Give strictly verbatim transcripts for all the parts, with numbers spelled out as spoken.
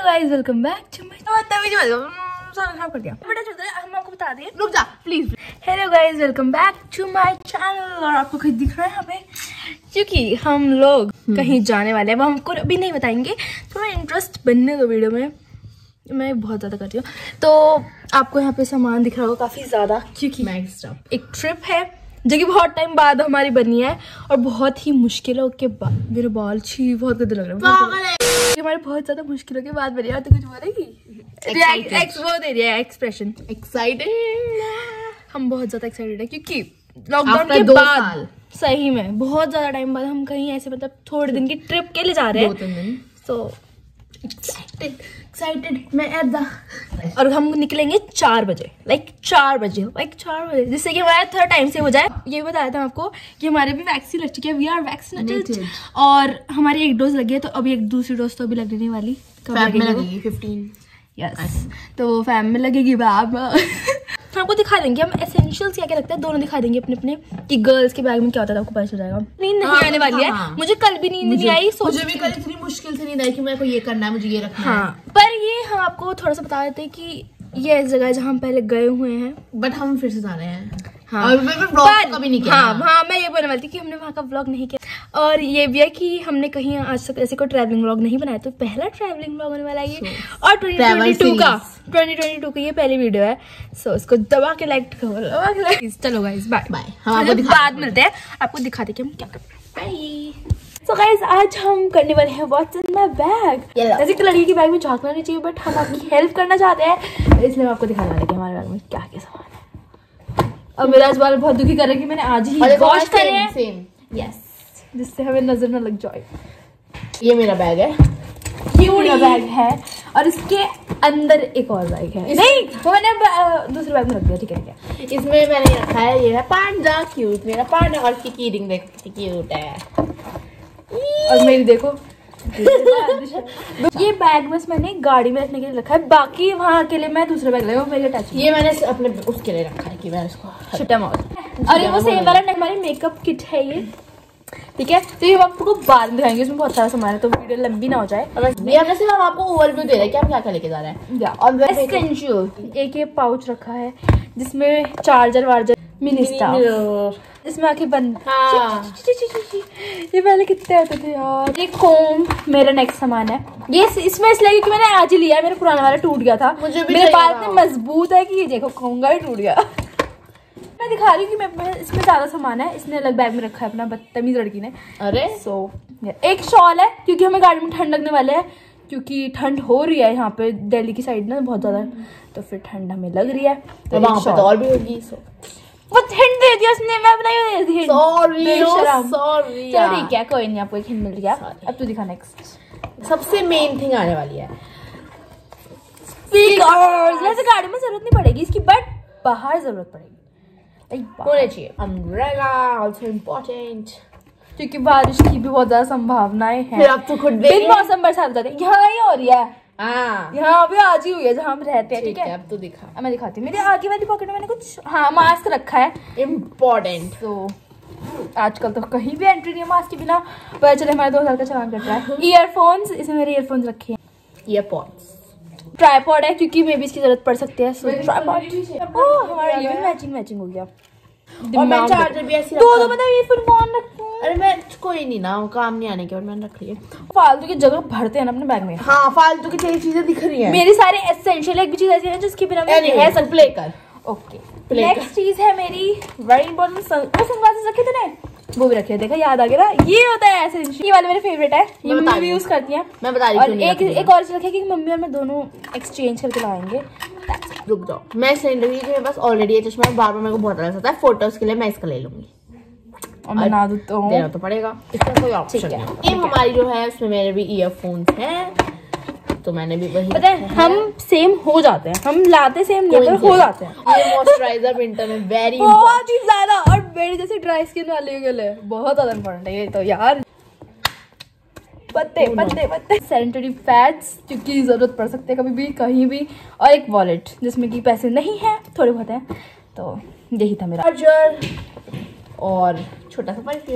Hello guys, welcome back to my खराब कर दिया बेटा। चल हम आपको बता दें, रुक जा please. Hello guys, welcome back to my channel. और आपको कुछ दिख रहा है यहाँ पे, क्योंकि हम लोग कहीं जाने वाले हैं, वो हमको अभी नहीं बताएंगे। थोड़ा इंटरेस्ट बनने दो वीडियो में, मैं बहुत ज़्यादा करती हूँ। तो आपको यहाँ पे सामान दिख रहा होगा काफ़ी ज़्यादा, क्योंकि एक ट्रिप है जो कि बहुत टाइम बाद हमारी बनी है और बहुत ही मुश्किलों के बाद। मेरे बाल छी बहुत गंदे लग रहे हैं, हमारे बहुत ज्यादा मुश्किलों के बाद बनी है। तो कुछ बोलेगी, वो दे रही है एक्सप्रेशन एक्साइटेड। हम बहुत ज्यादा एक्साइटेड है क्योंकि लॉकडाउन के बाद सही में बहुत ज्यादा टाइम बाद हम कहीं ऐसे मतलब थोड़े दिन की ट्रिप के लिए जा रहे हैं। तो एक्साइटेड एक्साइटेड मैं ऐसा। और हम निकलेंगे चार बजे, लाइक चार बजे लाइक चार बजे जिससे कि हमारा थोड़ा टाइम से हो जाए। ये बताया था आपको कि हमारे भी वैक्सीन लग चुकी है, वी आर वैक्सीनेटेड। और हमारी एक डोज लगी है, तो अभी एक दूसरी डोज तो अभी लगने वाली, कब लगेगी? फिफ्टीन। यस, तो फैम में लगेगी। हम आपको दिखा देंगे, हम एसेंशियल्स क्या क्या लगता है दोनों दिखा देंगे अपने अपने, कि गर्ल्स के बैग में क्या होता है, आपको पता चल जाएगा। नींद नहीं हाँ, आने वाली हाँ, है। मुझे कल भी नींद नहीं आई, मुझे भी कल इतनी मुश्किल से नींद आई कि मेरे को ये करना है, मुझे ये रखना हाँ, है। पर ये हम आपको थोड़ा सा बता देते हैं कि ये ऐसी जगह है जहाँ हम पहले गए हुए हैं, बट हम फिर से जा रहे हैं। हाँ, और मैं व्लॉग कभी नहीं किया। हाँ, हाँ, मैं ये बोलने वाली थी कि हमने वहाँ का व्लॉग नहीं किया। और ये भी है कि हमने कहीं आज तक ऐसे कोई ट्रैवलिंग व्लॉग नहीं बनाया, तो पहला ट्रैवलिंग व्लॉग होने वाला है ये। so, और ट्वेंटी ट्वेंटी टू का ट्वेंटी ट्वेंटी टू का ये पहली वीडियो है। सो so, इसको दबा के लाइक करो। चलो गाइस, बाय बाय। हम बाद मिलते हैं, आपको दिखाते कि हम क्या कर रहे हैं। So guys, आज हम करने वाले हैं व्हाट्स इन माय बैग। जैसे कि लड़की के बैग में झांकना नहीं चाहिए, बट हम आपकी हेल्प करना चाहते हैं, इसलिए मैं आपको दिखाने वाले कि हमारे बैग में क्या क्या सामान है। और मेरा आज बाल बहुत दुखी कर रहा है कि मैंने आज ही वॉश करे हैं। यस, जिससे हमें नजर न लग जाए। ये मेरा बैग है, ये मेरा बैग है, और इसके अंदर एक और बैग है। नहीं, वो मैंने दूसरे बैग में रख दिया, ठीक है क्या? इसमें मैंने रखा है, ये है पांडा, क्यूट मेरा पांडा। और इसकी की रिंग देख, क्यूट है। और मेरी देखो ये बैग बस मैंने गाड़ी में रखने के लिए रखा है, बाकी वहाँ के लिए मैं दूसरे बैग लगा, मेरे अटैच। ये मैंने अपने उसके लिए रखा है कि मैं इसको छोटा मॉल। और ये वो सेम वाला हमारी मेकअप किट है ये, ठीक है। तो ये हम आपको बाद में दिखाएंगे, इसमें बहुत सारा सामान है, तो वीडियो लंबी ना हो जाए। ये हमने सिर्फ हम आपको ओवरव्यू दे रहे हैं कि हम क्या क्या लेके जा रहे हैं। और एक ये पाउच रखा है जिसमें चार्जर वार्जर, मिनी स्टाफ, इसमें आके बंद। हाँ। ये पहले कितने होते थे यार। ये कोम मेरा नेक्स्ट सामान है, ये इसमें इसलिए क्योंकि मैंने आज ही लिया है, मेरा पुराना वाला टूट गया था। मुझे भी मेरे बाल इतने मजबूत है कि ये देखो कोंगा ही टूट गया। मैं दिखा रही हूँ कि मैं इसमें ज्यादा सामान है, इसने अलग बैग में रखा है अपना, बदतमीज लड़की ने। अरे सो so, एक शॉल है क्योंकि हमें गाड़ी में ठंड लगने वाले है, क्योंकि ठंड हो रही है यहाँ पे दिल्ली की साइड ना बहुत ज्यादा, तो फिर ठंड हमें लग रही है। तो वहाँ पे तो और भी होगी। सो वो हिंट दे दिया उसने, मैं बनाई थी। सॉरी सॉरी, चलो ठीक है, कोई नहीं, आपको एक हिंट मिल गया। अब तू दिखा नेक्स्ट। सबसे मेन थिंग आने वाली है, स्पीकर्स। वैसे गाड़ी में जरूरत नहीं पड़ेगी इसकी, बट बाहर जरूरत पड़ेगी, होने चाहिए। अम्ब्रेला आल्सो इम्पोर्टेंट, क्योंकि बारिश की भी बहुत ज्यादा संभावनाएं हैं। फिर आप तो खुद बिन मौसम बरसात हो जाती है, यहाँ ही हो रही है। हाँ, यहाँ भी आज ही हुई है जहाँ हम रहते हैं, ठीक है। अब तो दिखा, अब मैं दिखाती हूँ। मेरे आगे वाली पॉकेट में मैंने कुछ हाँ मास्क रखा है, इम्पोर्टेंट। तो आजकल तो कहीं भी एंट्री नहीं है मास्क के बिना, पता चले हमारे दो साल का चालान कट रहा है। ईयरफोन्स, इसमें मेरे ईयरफोन्स रखे हैं। ईयरपॉड्स, ट्राइपॉड है क्योंकि मे भी इसकी जरूरत पड़ सकती है, सो ट्राइपॉड। ओह, हमारा ये भी मैचिंग मैचिंग हो गया। और मैं चार्जर भी ऐसी दो दो मतलब ये फिर कौन रखूं? अरे मैं कोई नहीं ना, काम नहीं आने के और मैंने रख लिया। फालतू की जगह भरते हैं ना अपने बैग में। हाँ, फालतू की तेरी चीजें दिख रही हैं। मेरी सारी एसेंशियल एक भी चीज ऐसी है जिसके बिना मैं है सब प्ले कर। ओके, नेक्स्ट चीज है मेरी वेरी इंपॉर्टेंट, वो सनग्लासेस रखे थे ना, वो भी रखे, देखा याद आ गया ना। ये होता है एसेंशियल, ये वाले मेरे फेवरेट है, ये मम्मी भी यूज करती हैं। मैं बता रही हूँ। और एक एक और चीज रखी कि मम्मी और मैं दोनों एक्सचेंज करके लाएंगे। रुक जाओ, मैं इसलिए रही कि बस ऑलरेडी ये चश्मा बार बार मेरे को बहुत अलग आता है, फोटोज के लिए मैं इसका ले लूंगी और बना दो तो देना तो पड़ेगा, इसका कोई ऑप्शन नहीं है। ये हमारी जो है उसमें मेरे भी ईयरफोन्स हैं, तो मैंने भी वही पता है, हम सेम हो जाते हैं, हम लाते सेम नहीं पर हो जाते हैं। ये मॉइस्चराइजर विंटर में वेरी बहुत ही ज्यादा, और मेरी जैसे ड्राई स्किन वाले के लिए बहुत ज्यादा इंपॉर्टेंट है ये तो यार। पत्ते पत्ते पत्ते सैनिटरी पैड्स, क्योंकि जरूरत पड़ सकती है कभी भी कहीं भी। और एक वॉलेट जिसमें कि पैसे नहीं है, थोड़े बहुत हैं, तो यही था मेरा चार्जर और छोटा सा परफ्यूम।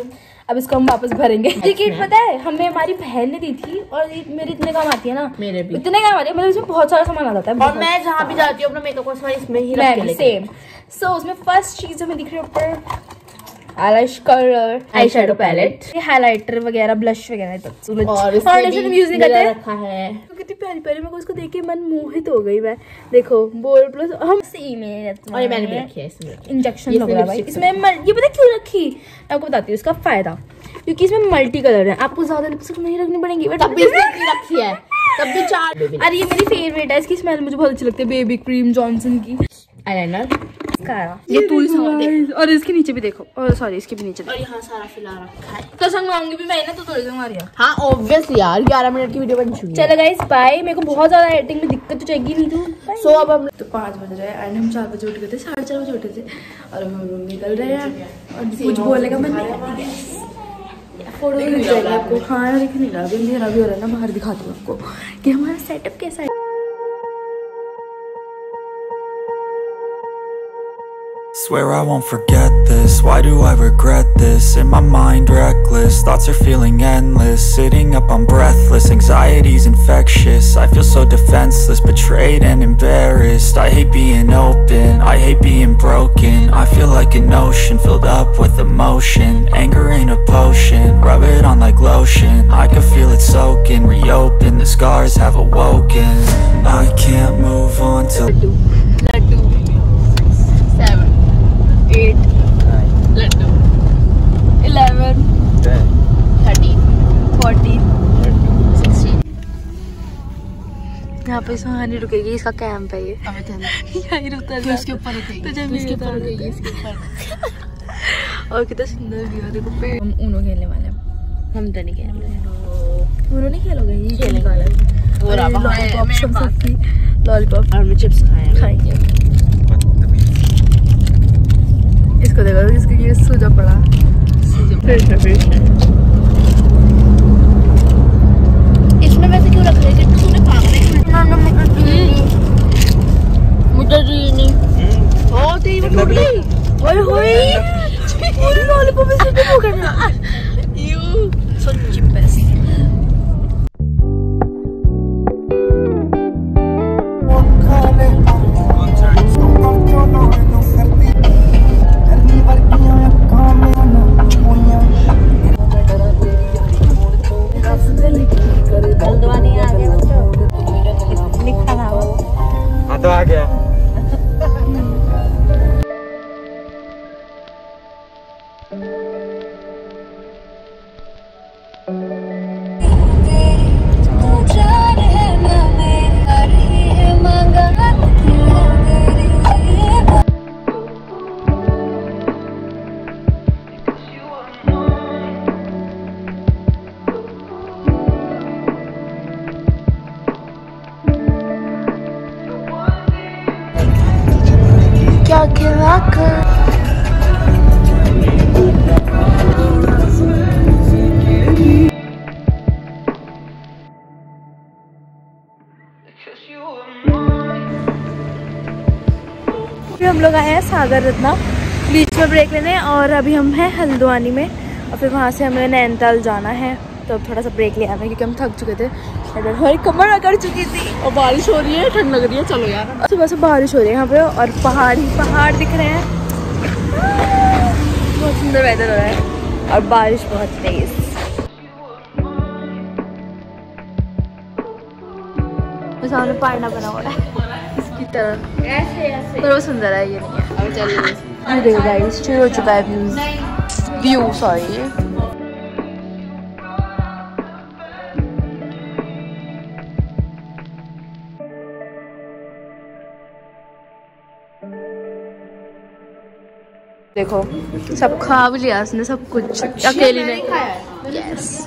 अब इसको हम वापस भरेंगे। ये किट पता है हमें हमारी बहन ने दी थी और मेरे इतने काम आती है ना, मेरे भी इतने काम आती है, मतलब इसमें बहुत सारा सामान आ जाता है। और मैं जहाँ भी जाती हूँ अपना मेकअप का सामान इसमें ही रख के सेम। सो उसमें फर्स्ट चीज हमें दिख रही है ऊपर eyelash colour, eye shadow palette, highlighter वगैरह, ब्लश वगैरह, और फाउंडेशन यूज नहीं करते रखा है। तो कितनी प्यारी प्यारी, मेरे को उसको देख के मन मोहित हो गई मैं। देखो बोल्ड प्लस हम सी में, और ये मैंने भी रखी है इसमें इंजेक्शन लग रहा है भाई इसमें। ये पता क्यों रखी, मैं आपको बताती हूँ इसका फायदा, क्योंकि इसमें मल्टी कलर है, आपको ज्यादा लिपस्टिक नहीं रखनी पड़ेगी। बट तब भी रखी है, तब भी चार। अरे ये मेरी फेवरेट है, इसकी स्मेल मुझे बहुत अच्छी लगती है, बेबी क्रीम जॉनसन की आईलाइनर। ये तू ही और इसके नीचे भी देखो, और सॉरी इसके भी नीचे, और यहाँ सारा फिला रखा है। तो संग आऊंगी भी मैं ना, तो थोड़ी संग आ रही है। हाँ ऑब्वियसली यार, ग्यारह मिनट की वीडियो बन चुकी है। चलो गाइस बाय, मेरे को बहुत ज्यादा एडिटिंग में दिक्कत तो चाहिए नहीं तो। सो अब हम तो पाँच बज रहे हैं एंड हम चार बजे उठ गए थे, साढ़े चार बजे उठे थे और हम रूम निकल रहे हैं और कुछ बोलने का मन नहीं। फोटो आपको हाँ दिख नहीं रहा, अभी अंधेरा भी हो रहा है ना, बाहर दिखाती हूँ आपको कि हमारा सेटअप कैसा है। Swear I won't forget this, why do I regret this? In my mind reckless, thoughts are feeling endless. Sitting up I'm breathless, anxiety's infectious. I feel so defenseless, betrayed and embarrassed. I hate being open, I hate being broken. I feel like an ocean filled up with emotion. Anger ain't a potion, rub it on like lotion. I can feel it soaking, reopen, the scars have awoken. I can't move on till Laddu seven eight Laddu eleven thirteen fourteen sixteen। यहाँ पे सुहानी रुकेगी, इसका camp है ये, यहीं रुकता है, इसके ऊपर रुकेगी, इसके ऊपर रुकेगी, इसके ऊपर। और कितना सुंदर व्यू है, देखो पेड़। हम ऊनो खेलने वाले हैं, हम तो नहीं खेलने वाले। ऊनो नहीं खेलोगे, ये खेलने वाला है। और लॉलीपॉप सब सबकी लॉलीपॉप और मैं चिप्स खाए खाएंगे। इसको देखो, इसके ये सूजा पड़ा, इसमें वैसे क्यों रख रहे थे, तूने मुझे जी नहीं ओ तेरी वो टूट गई। ओए होए पूरी लॉलीपॉप इसमें भी हो गया। यू सच्ची बेस्ट। तो आ गया। हम लोग आए हैं सागर रत्ना बीच में ब्रेक लेने, और अभी हम हैं हल्द्वानी में, और फिर वहाँ से हमें नैनीताल जाना है। तो अब थोड़ा सा ब्रेक ले आना है क्योंकि हम थक चुके थे, हमारी कमर अकड़ चुकी थी और बारिश हो रही है, ठंड लग रही है। चलो यार, सुबह से बारिश हो रही है यहाँ पे और पहाड़ ही पहाड़ दिख रहे हैं, बहुत सुंदर वेदर हो रहा है और बारिश बहुत तेज। सामने पहाड़ बना हुआ है इसकी तरह, ऐसे ऐसे पर वो सुंदर है, ये नहीं है। चलिए देखो गाइस, शुरू हो चुका है व्यूज व्यू सॉरी देखो, सब खा भी लिया उसने, सब कुछ अकेली ने। यस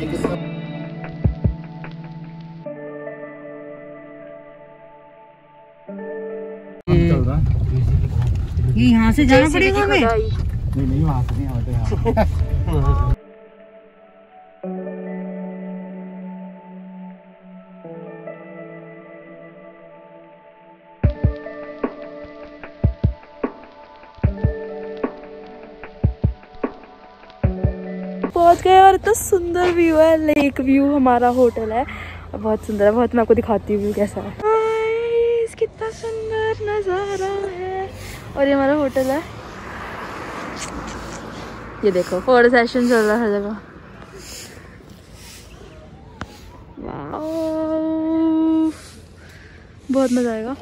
ये यहाँ से जाना पड़ेगा हमें? नहीं नहीं वहाँ से नहीं आते। पहुंच गए और इतना सुंदर व्यू है, लेक व्यू हमारा होटल है, बहुत सुंदर है, बहुत। मैं आपको दिखाती हूँ व्यू कैसा है। गाइस कितना सुंदर नज़ारा है। और ये हमारा होटल है, ये देखो फोटो सेशन चल रहा है हर जगह। वाओ बहुत मजा आएगा।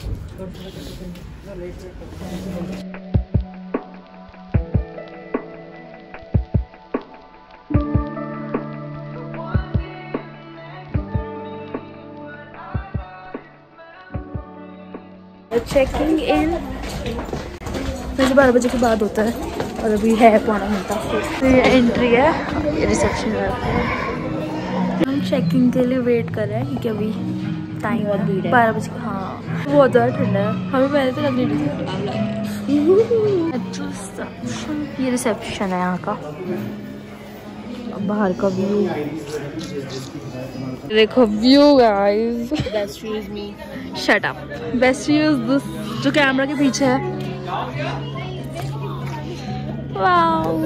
चेकिंग इन वैसे बारह बजे के बाद होता है और अभी है पौना घंटा। तो ये एंट्री है, ये रिसेप्शन है। हम चेकिंग के लिए वेट कर रहे हैं क्योंकि अभी टाइम बहुत भीड़ है, बारह बजे। हाँ बहुत ज़्यादा ठंडा है, हमें पहले तो लग रही थी। ये रिसेप्शन है यहाँ का, बाहर का व्यू देखो। View guys, best view is me. Shut up. Best view is this, जो कैमरा के पीछे है। वाओ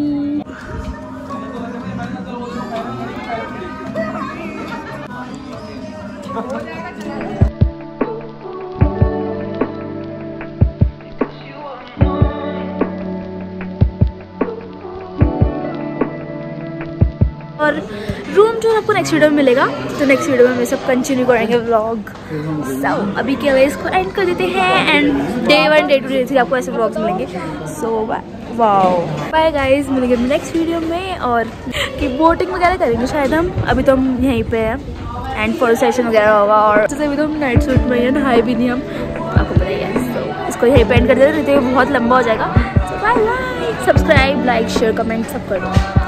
और रूम जो आपको नेक्स्ट वीडियो में मिलेगा, तो नेक्स्ट वीडियो में हम सब कंटिन्यू करेंगे व्लॉग। सो अभी के लिए इसको एंड कर देते हैं and day one day two day three आपको ऐसे व्लॉग्स मिलेंगे। सो वाओ बाय गाइस, मिलेंगे नेक्स्ट वीडियो में। और कि बोटिंग वगैरह करेंगे शायद हम, अभी तो हम यहीं पे हैं एंड फोटो सेशन वगैरह होगा। और जैसे अभी तो हम नाइट सूट में नहाए भी नहीं हम, आपको पता ही है। तो इसको यहीं पे एंड कर देते हैं, बहुत लंबा हो जाएगा। So bye bye, subscribe like share comment सब कर दो।